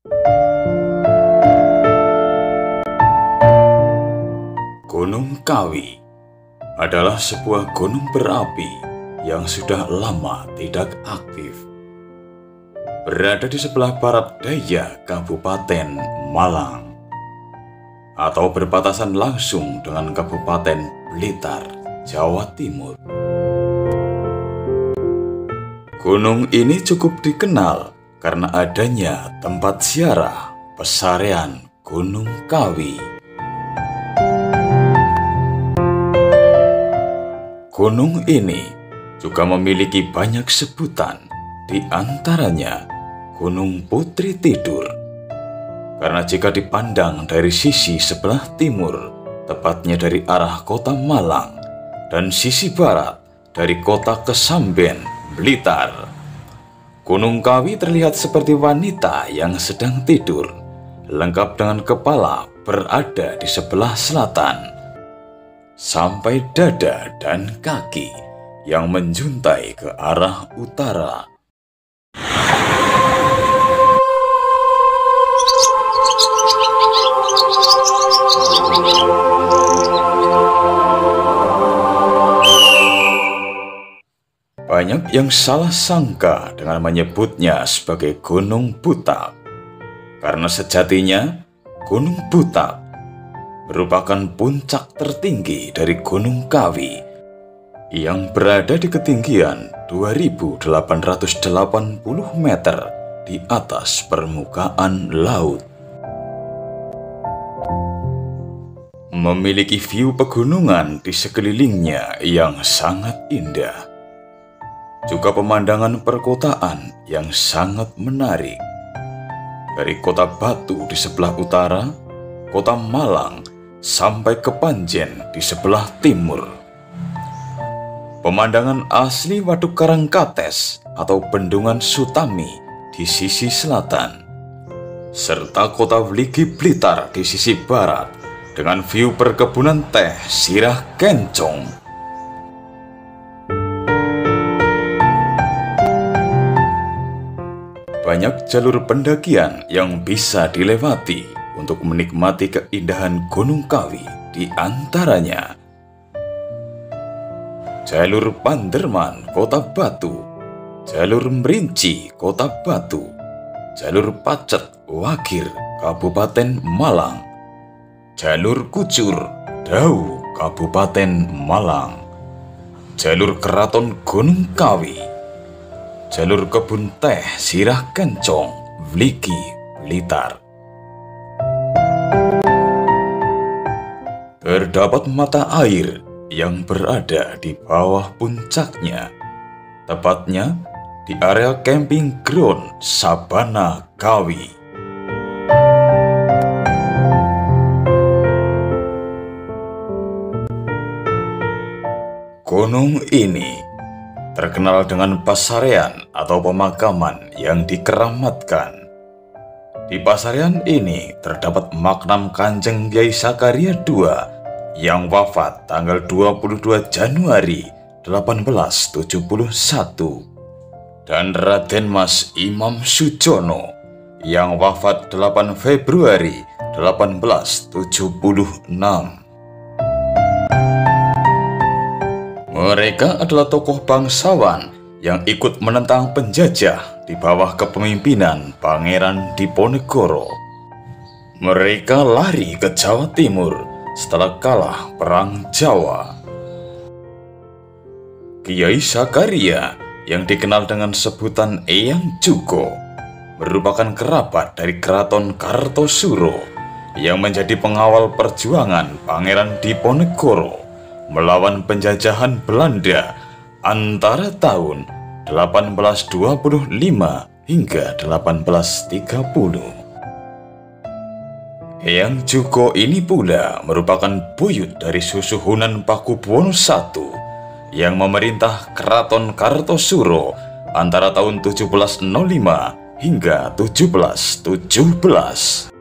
Gunung Kawi adalah sebuah gunung berapi yang sudah lama tidak aktif. Berada di sebelah barat daya Kabupaten Malang atau berbatasan langsung dengan Kabupaten Blitar, Jawa Timur. Gunung ini cukup dikenal karena adanya tempat ziarah pesarean Gunung Kawi. Gunung ini juga memiliki banyak sebutan, di antaranya Gunung Putri Tidur. Karena jika dipandang dari sisi sebelah timur, tepatnya dari arah kota Malang, dan sisi barat dari kota Kesamben, Blitar, Gunung Kawi terlihat seperti wanita yang sedang tidur, lengkap dengan kepala berada di sebelah selatan, sampai dada dan kaki yang menjuntai ke arah utara. Banyak yang salah sangka dengan menyebutnya sebagai Gunung Butak, karena sejatinya Gunung Butak merupakan puncak tertinggi dari Gunung Kawi yang berada di ketinggian 2.880 meter di atas permukaan laut. Memiliki view pegunungan di sekelilingnya yang sangat indah. Juga pemandangan perkotaan yang sangat menarik. Dari kota Batu di sebelah utara, kota Malang, sampai ke Panjen di sebelah timur. Pemandangan asli Waduk Karangkates atau Bendungan Sutami di sisi selatan, serta kota Wligi Blitar di sisi barat dengan view perkebunan teh Sirah Kencong. Banyak jalur pendakian yang bisa dilewati untuk menikmati keindahan Gunung Kawi, di antaranya jalur Panderman Kota Batu, jalur Merinci Kota Batu, jalur Pacet Wagir Kabupaten Malang, jalur Kucur Dau Kabupaten Malang, jalur Keraton Gunung Kawi, jalur Kebun Teh Sirah Kencong Wligi Blitar. Terdapat mata air yang berada di bawah puncaknya, tepatnya di area camping ground Sabana Kawi. Gunung ini terkenal dengan pasarean atau pemakaman yang dikeramatkan. Di pasarean ini terdapat makam Kanjeng Kyai Sakaria II yang wafat tanggal 22 Januari 1871 dan Raden Mas Imam Sujono yang wafat 8 Februari 1876. Mereka adalah tokoh bangsawan yang ikut menentang penjajah di bawah kepemimpinan Pangeran Diponegoro. Mereka lari ke Jawa Timur setelah kalah Perang Jawa. Kyai Sakaria yang dikenal dengan sebutan Eyang Jugo merupakan kerabat dari Keraton Kartosuro yang menjadi pengawal perjuangan Pangeran Diponegoro melawan penjajahan Belanda antara tahun 1825 hingga 1830. Eyang Jugo ini pula merupakan buyut dari Susuhunan Pakubuwono I yang memerintah Keraton Kartosuro antara tahun 1705 hingga 1717.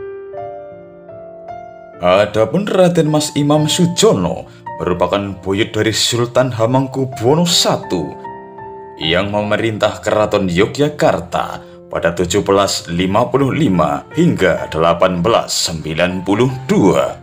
Adapun Raden Mas Imam Sujono merupakan buyut dari Sultan Hamengkubuwono I yang memerintah Keraton Yogyakarta pada 1755 hingga 1892.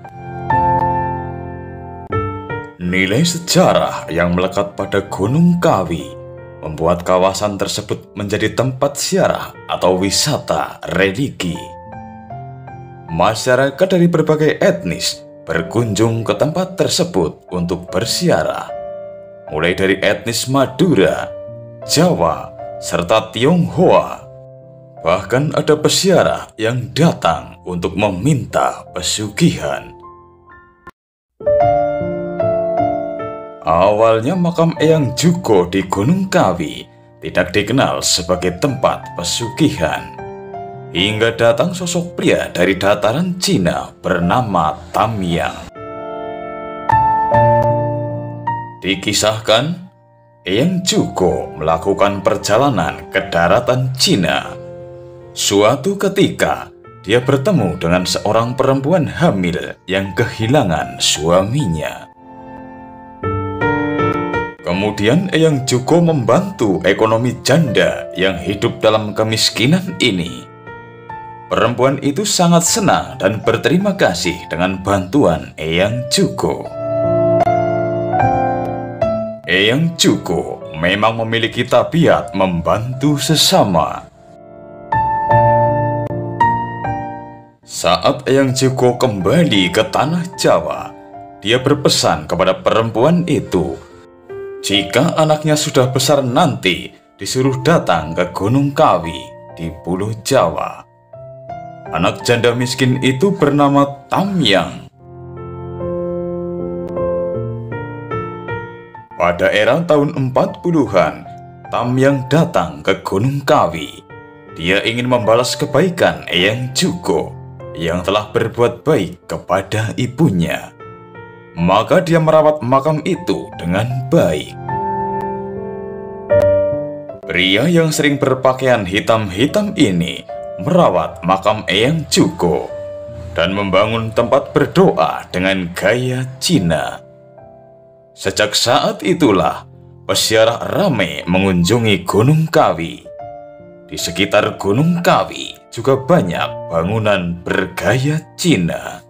Nilai sejarah yang melekat pada Gunung Kawi membuat kawasan tersebut menjadi tempat ziarah atau wisata religi. Masyarakat dari berbagai etnis berkunjung ke tempat tersebut untuk berziarah, mulai dari etnis Madura, Jawa, serta Tionghoa. Bahkan ada peziarah yang datang untuk meminta pesugihan. Awalnya makam Eyang Jugo di Gunung Kawi tidak dikenal sebagai tempat pesugihan, hingga datang sosok pria dari dataran Cina bernama Tamyang. Dikisahkan, Eyang Jugo melakukan perjalanan ke daratan Cina. Suatu ketika, dia bertemu dengan seorang perempuan hamil yang kehilangan suaminya. Kemudian Eyang Jugo membantu ekonomi janda yang hidup dalam kemiskinan ini. Perempuan itu sangat senang dan berterima kasih dengan bantuan Eyang Jugo. Eyang Jugo memang memiliki tabiat membantu sesama. Saat Eyang Jugo kembali ke tanah Jawa, dia berpesan kepada perempuan itu, jika anaknya sudah besar nanti disuruh datang ke Gunung Kawi di Pulau Jawa. Anak janda miskin itu bernama Tamyang. Pada era tahun 40-an, Tamyang datang ke Gunung Kawi. Dia ingin membalas kebaikan Eyang Jugo yang telah berbuat baik kepada ibunya. Maka dia merawat makam itu dengan baik. Pria yang sering berpakaian hitam-hitam ini merawat makam Eyang Jugo dan membangun tempat berdoa dengan gaya Cina. Sejak saat itulah, peziarah ramai mengunjungi Gunung Kawi. Di sekitar Gunung Kawi juga banyak bangunan bergaya Cina.